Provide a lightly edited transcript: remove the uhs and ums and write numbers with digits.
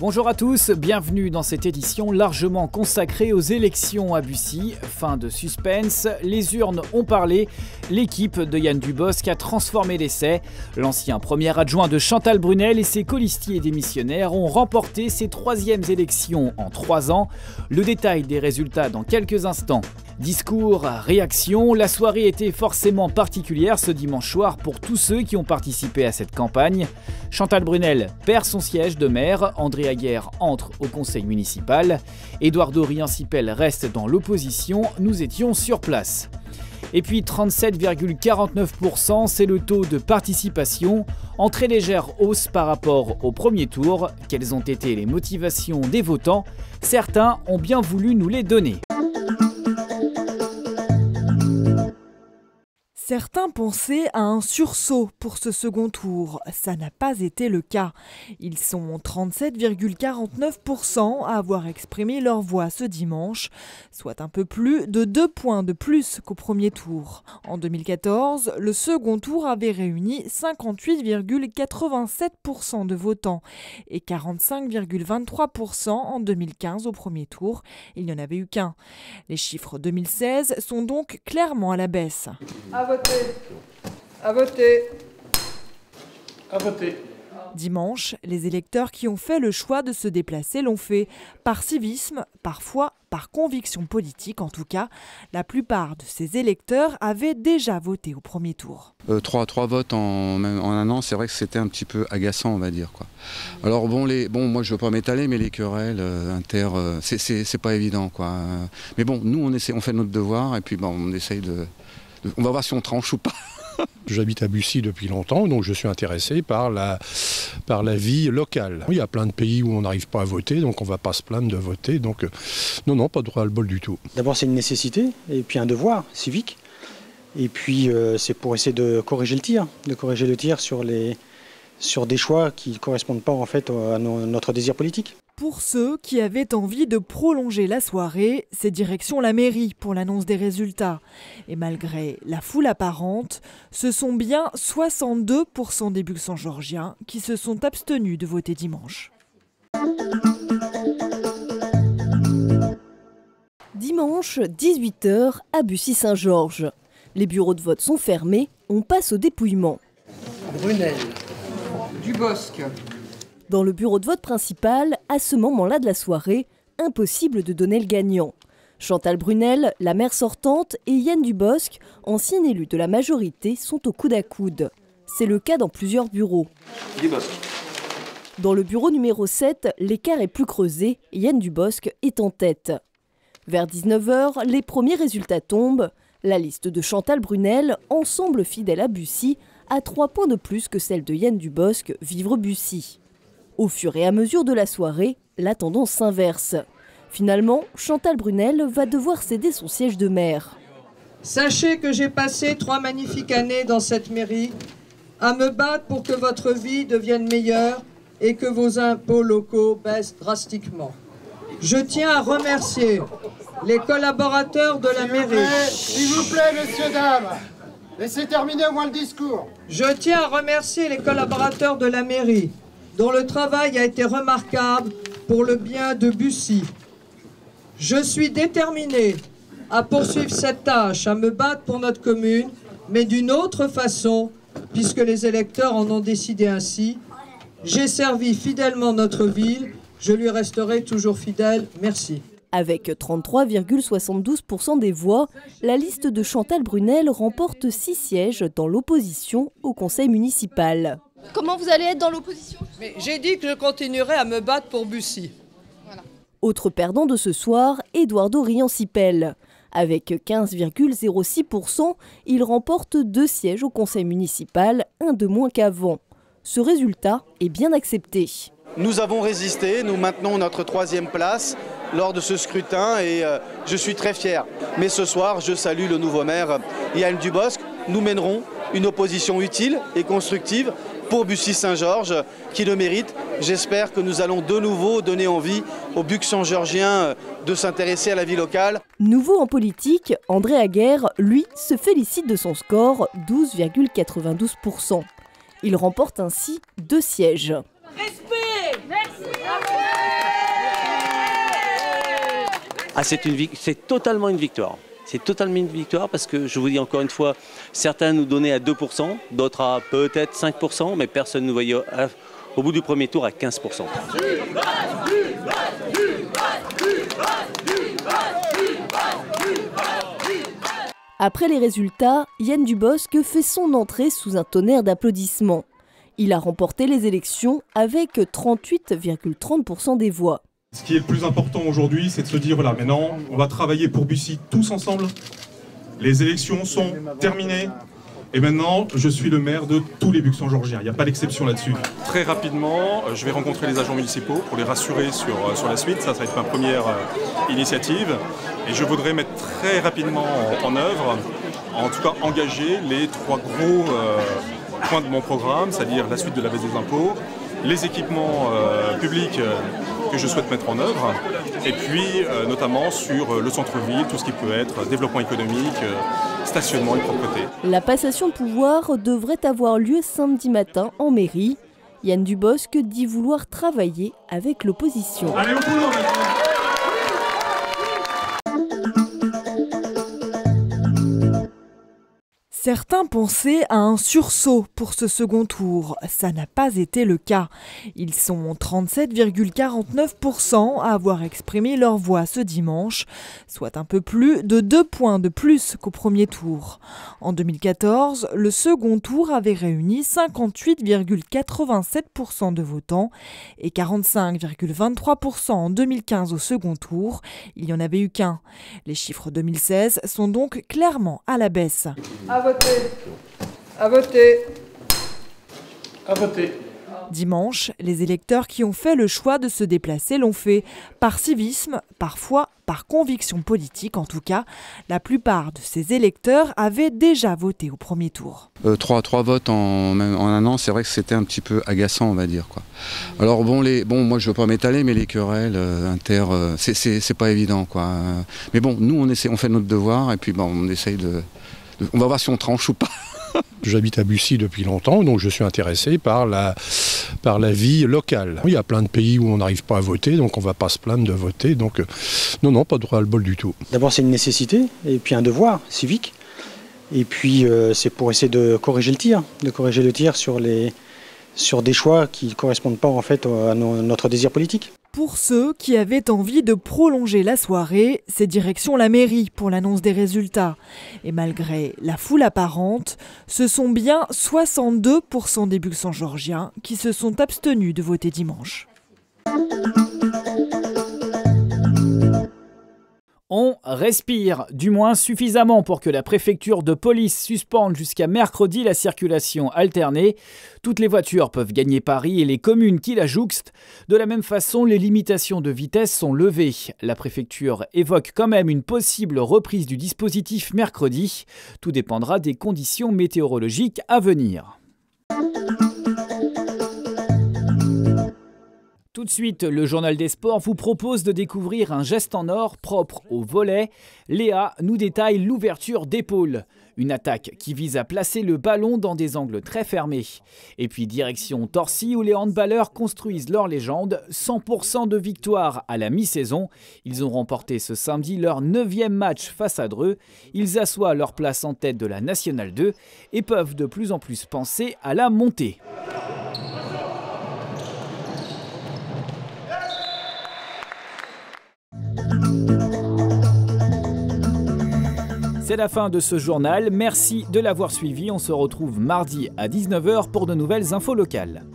Bonjour à tous, bienvenue dans cette édition largement consacrée aux élections à Bussy. Fin de suspense, les urnes ont parlé, l'équipe de Yann Dubosc a transformé l'essai. L'ancien premier adjoint de Chantal Brunel et ses colistiers démissionnaires ont remporté ces troisièmes élections en 3 ans. Le détail des résultats dans quelques instants. Discours, réaction, la soirée était forcément particulière ce dimanche soir pour tous ceux qui ont participé à cette campagne. Chantal Brunel perd son siège de maire, André Aguerre entre au conseil municipal, Eduardo Riancipel reste dans l'opposition, nous étions sur place. Et puis 37,49%, c'est le taux de participation, en très légère hausse par rapport au premier tour. Quelles ont été les motivations des votants? Certains ont bien voulu nous les donner. Certains pensaient à un sursaut pour ce second tour. Ça n'a pas été le cas. Ils sont 37,49% à avoir exprimé leur voix ce dimanche, soit un peu plus de 2 points de plus qu'au premier tour. En 2014, le second tour avait réuni 58,87% de votants et 45,23% en 2015 au premier tour. Il n'y en avait eu qu'un. Les chiffres 2016 sont donc clairement à la baisse. À voter. À voter. À voter. Dimanche, les électeurs qui ont fait le choix de se déplacer l'ont fait par civisme, parfois par conviction politique en tout cas. La plupart de ces électeurs avaient déjà voté au premier tour. 3 votes en 1 an, c'est vrai que c'était un petit peu agaçant, on va dire, quoi. Alors bon, moi je ne veux pas m'étaler, mais les querelles c'est pas évident, quoi. Mais bon, nous on fait notre devoir et puis bon, on essaye on va voir si on tranche ou pas. J'habite à Bussy depuis longtemps, donc je suis intéressé par la vie locale. Il y a plein de pays où on n'arrive pas à voter, donc on ne va pas se plaindre de voter. Donc non, pas de droit à le bol du tout. D'abord c'est une nécessité, et puis un devoir civique. Et puis c'est pour essayer de corriger le tir, sur des choix qui ne correspondent pas en fait à notre désir politique. Pour ceux qui avaient envie de prolonger la soirée, c'est direction la mairie pour l'annonce des résultats. Et malgré la foule apparente, ce sont bien 62% des Buxan-Georgiens qui se sont abstenus de voter dimanche. Dimanche, 18h à Bussy-Saint-Georges. Les bureaux de vote sont fermés, on passe au dépouillement. Brunel. Dubosc. Dans le bureau de vote principal, à ce moment-là de la soirée, impossible de donner le gagnant. Chantal Brunel, la maire sortante, et Yann Dubosc, ancien élu de la majorité, sont au coude à coude. C'est le cas dans plusieurs bureaux. Dubosc. Dans le bureau numéro 7, l'écart est plus creusé, Yann Dubosc est en tête. Vers 19h, les premiers résultats tombent. La liste de Chantal Brunel, ensemble fidèle à Bussy, a 3 points de plus que celle de Yann Dubosc, Vivre Bussy. Au fur et à mesure de la soirée, la tendance s'inverse. Finalement, Chantal Brunel va devoir céder son siège de maire. Sachez que j'ai passé 3 magnifiques années dans cette mairie à me battre pour que votre vie devienne meilleure et que vos impôts locaux baissent drastiquement. Je tiens à remercier les collaborateurs de la mairie. S'il vous plaît, messieurs, dames, laissez terminer au moins le discours. Je tiens à remercier les collaborateurs de la mairie, dont le travail a été remarquable pour le bien de Bussy. Je suis déterminé à poursuivre cette tâche, à me battre pour notre commune, mais d'une autre façon, puisque les électeurs en ont décidé ainsi. J'ai servi fidèlement notre ville, je lui resterai toujours fidèle. Merci. Avec 33,72% des voix, la liste de Chantal Brunel remporte 6 sièges dans l'opposition au conseil municipal. Comment vous allez être dans l'opposition? J'ai dit que je continuerai à me battre pour Bussy. Voilà. Autre perdant de ce soir, Eduardo Riancipel. Avec 15,06%, il remporte 2 sièges au conseil municipal, un de moins qu'avant. Ce résultat est bien accepté. Nous avons résisté, nous maintenons notre 3e place lors de ce scrutin et je suis très fier. Mais ce soir, je salue le nouveau maire Yann Dubosc. Nous mènerons une opposition utile et constructive pour Bussy-Saint-Georges qui le mérite. J'espère que nous allons de nouveau donner envie aux Buxan-Georgiens de s'intéresser à la vie locale. Nouveau en politique, André Aguerre, lui, se félicite de son score, 12,92%. Il remporte ainsi 2 sièges. Respect! Merci! Ah, c'est totalement une victoire. C'est totalement une victoire parce que, je vous dis encore une fois, certains nous donnaient à 2%, d'autres à peut-être 5%, mais personne ne nous voyait au bout du premier tour à 15%. Après les résultats, Yann Dubosc fait son entrée sous un tonnerre d'applaudissements. Il a remporté les élections avec 38,30% des voix. Ce qui est le plus important aujourd'hui, c'est de se dire, voilà, maintenant, on va travailler pour Bussy tous ensemble. Les élections sont terminées. Et maintenant, je suis le maire de tous les Buxan-Georgiens. Il n'y a pas d'exception là-dessus. Très rapidement, je vais rencontrer les agents municipaux pour les rassurer sur la suite. Ça va être ma première initiative. Et je voudrais mettre très rapidement en œuvre, en tout cas engager les 3 gros points de mon programme, c'est-à-dire la suite de la baisse des impôts, les équipements publics que je souhaite mettre en œuvre, et puis notamment sur le centre-ville, tout ce qui peut être développement économique, stationnement et propreté. La passation de pouvoir devrait avoir lieu samedi matin en mairie. Yann Dubosc dit vouloir travailler avec l'opposition. Allez au boulot maintenant. Certains pensaient à un sursaut pour ce second tour. Ça n'a pas été le cas. Ils sont 37,49% à avoir exprimé leur voix ce dimanche, soit un peu plus de 2 points de plus qu'au premier tour. En 2014, le second tour avait réuni 58,87% de votants et 45,23% en 2015 au second tour. Il n'y en avait eu qu'un. Les chiffres 2016 sont donc clairement à la baisse. À voter. À voter. À voter. Dimanche, les électeurs qui ont fait le choix de se déplacer l'ont fait par civisme, parfois par conviction politique. En tout cas, la plupart de ces électeurs avaient déjà voté au premier tour. 3 votes en un an, c'est vrai que c'était un petit peu agaçant, on va dire, quoi. Alors bon, moi je veux pas m'étaler, mais les querelles c'est pas évident, quoi. Mais bon, nous on fait notre devoir et puis bon, on essaye on va voir si on tranche ou pas. J'habite à Bussy depuis longtemps, donc je suis intéressé par la vie locale. Il y a plein de pays où on n'arrive pas à voter, donc on ne va pas se plaindre de voter. Donc non, pas de ras-le-bol du tout. D'abord c'est une nécessité, et puis un devoir civique. Et puis c'est pour essayer de corriger le tir, sur des choix qui ne correspondent pas en fait à notre désir politique. Pour ceux qui avaient envie de prolonger la soirée, c'est direction la mairie pour l'annonce des résultats. Et malgré la foule apparente, ce sont bien 62% des Buxan-Georgiens qui se sont abstenus de voter dimanche. On respire, du moins suffisamment pour que la préfecture de police suspende jusqu'à mercredi la circulation alternée. Toutes les voitures peuvent gagner Paris et les communes qui la jouxtent. De la même façon, les limitations de vitesse sont levées. La préfecture évoque quand même une possible reprise du dispositif mercredi. Tout dépendra des conditions météorologiques à venir. Tout de suite, le journal des sports vous propose de découvrir un geste en or propre au volley. Léa nous détaille l'ouverture d'épaule. Une attaque qui vise à placer le ballon dans des angles très fermés. Et puis direction Torcy où les handballeurs construisent leur légende. 100% de victoire à la mi-saison. Ils ont remporté ce samedi leur 9e match face à Dreux. Ils assoient leur place en tête de la Nationale 2 et peuvent de plus en plus penser à la montée. C'est la fin de ce journal, merci de l'avoir suivi, on se retrouve mardi à 19h pour de nouvelles infos locales.